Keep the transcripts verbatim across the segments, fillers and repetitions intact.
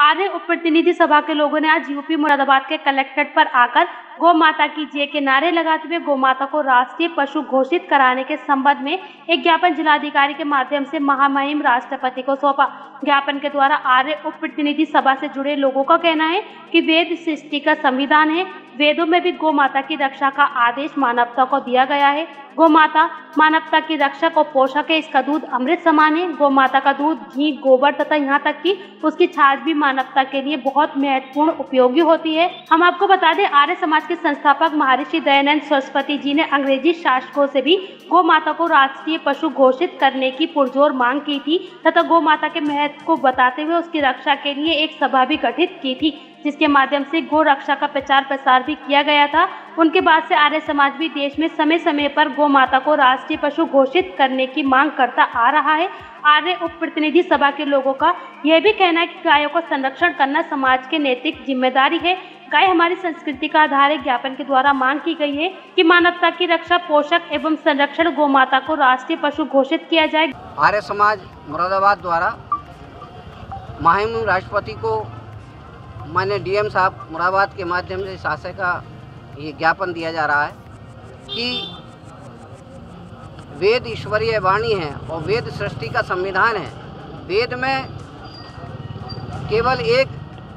आर्य उप प्रतिनिधि सभा के लोगों ने आज यूपी मुरादाबाद के कलेक्ट्रेट पर आकर गौ माता की जय के नारे लगाते हुए गौ माता को राष्ट्रीय पशु घोषित कराने के संबंध में एक ज्ञापन जिलाधिकारी के माध्यम से महामहिम राष्ट्रपति को सौंपा। ज्ञापन के द्वारा आर्य उप प्रतिनिधि सभा से जुड़े लोगों का कहना है कि वेद सृष्टि का संविधान है। वेदों में भी गौ माता की रक्षा का आदेश मानवता को दिया गया है। गौ माता मानवता की रक्षक और पोषक है। इसका दूध अमृत समान है। गौ माता का दूध, घी, गोबर तथा यहाँ तक कि उसकी छाछ भी मानवता के लिए बहुत महत्वपूर्ण उपयोगी होती है। हम आपको बता दें, आर्य समाज के संस्थापक महर्षि दयानंद सरस्वती जी ने अंग्रेजी शासकों से भी गौ माता को राष्ट्रीय पशु घोषित करने की पुरजोर मांग की थी तथा गौ माता के महत्व को बताते हुए उसकी रक्षा के लिए एक सभा भी गठित की थी, जिसके माध्यम से गौ रक्षा का प्रचार प्रसार भी किया गया था। उनके बाद से आर्य समाज भी देश में समय समय पर गौ माता को राष्ट्रीय पशु घोषित करने की मांग करता आ रहा है। आर्य उप प्रतिनिधि सभा के लोगों का यह भी कहना है कि गायों का संरक्षण करना समाज की नैतिक जिम्मेदारी है। गाय हमारी संस्कृति का आधार है। ज्ञापन के द्वारा मांग की गई है कि मानवता की रक्षा, पोषक एवं संरक्षण गौ माता को राष्ट्रीय पशु घोषित किया जाए। आर्य समाज मुरादाबाद द्वारा महामहिम राष्ट्रपति को माननीय डीएम साहब मुरादाबाद के माध्यम से शासन का ये ज्ञापन दिया जा रहा है कि वेद ईश्वरीय वाणी है और वेद सृष्टि का संविधान है। वेद में केवल एक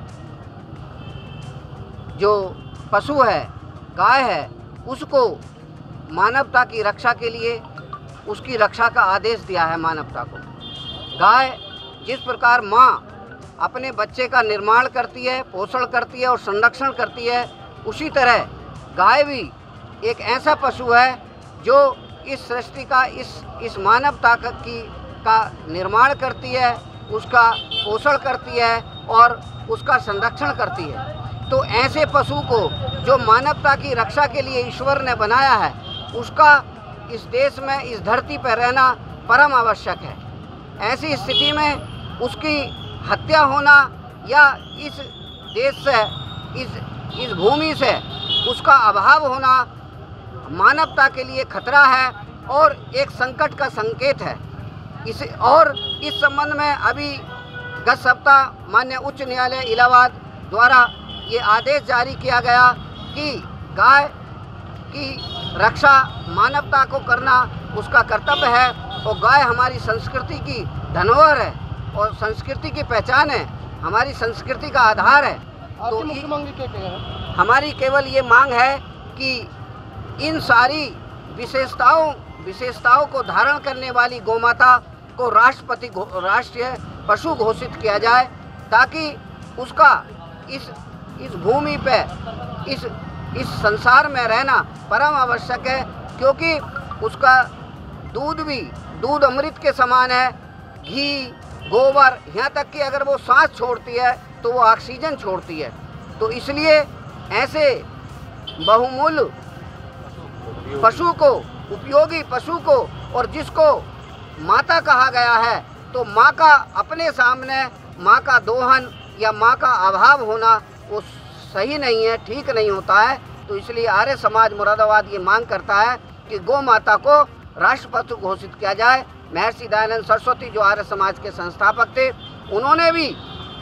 जो पशु है, गाय है, उसको मानवता की रक्षा के लिए उसकी रक्षा का आदेश दिया है मानवता को। गाय जिस प्रकार माँ अपने बच्चे का निर्माण करती है, पोषण करती है और संरक्षण करती है, उसी तरह गाय भी एक ऐसा पशु है जो इस सृष्टि का इस इस मानवता की का निर्माण करती है, उसका पोषण करती है और उसका संरक्षण करती है। तो ऐसे पशु को जो मानवता की रक्षा के लिए ईश्वर ने बनाया है, उसका इस देश में, इस धरती पर रहना परम आवश्यक है। ऐसी स्थिति में उसकी हत्या होना या इस देश से, इस इस भूमि से उसका अभाव होना मानवता के लिए खतरा है और एक संकट का संकेत है। इस और इस संबंध में अभी गत सप्ताह माननीय उच्च न्यायालय इलाहाबाद द्वारा ये आदेश जारी किया गया कि गाय की रक्षा मानवता को करना उसका कर्तव्य है और गाय हमारी संस्कृति की धरोहर है और संस्कृति की पहचान है, हमारी संस्कृति का आधार है। तो मुख्य मांग क्या है? हमारी केवल ये मांग है कि इन सारी विशेषताओं विशेषताओं को धारण करने वाली गौमाता को राष्ट्रपति राष्ट्रीय पशु घोषित किया जाए, ताकि उसका इस इस भूमि पे इस इस संसार में रहना परम आवश्यक है, क्योंकि उसका दूध भी दूध अमृत के समान है। घी, गोबर, यहाँ तक कि अगर वो सांस छोड़ती है तो वो ऑक्सीजन छोड़ती है। तो इसलिए ऐसे बहुमूल्य पशु को, उपयोगी पशु को, और जिसको माता कहा गया है, तो माँ का अपने सामने माँ का दोहन या माँ का अभाव होना वो सही नहीं है, ठीक नहीं होता है। तो इसलिए आर्य समाज मुरादाबाद ये मांग करता है कि गौ माता को राष्ट्रपति घोषित किया जाए। महर्षि दयानंद सरस्वती जो आर्य समाज के संस्थापक थे, उन्होंने भी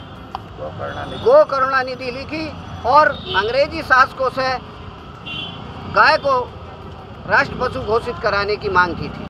गो करुणा निधि लिखी और अंग्रेजी शासकों से गाय को राष्ट्र पशु घोषित कराने की मांग की थी।